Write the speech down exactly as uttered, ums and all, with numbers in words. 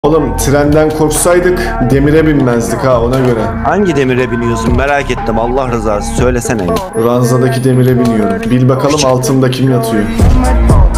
Oğlum trenden korksaydık demire binmezdik ha, ona göre. Hangi demire biniyorsun merak ettim, Allah rızası söylesene ya. Ranzadaki demire biniyorum. Bil bakalım altında kim yatıyor.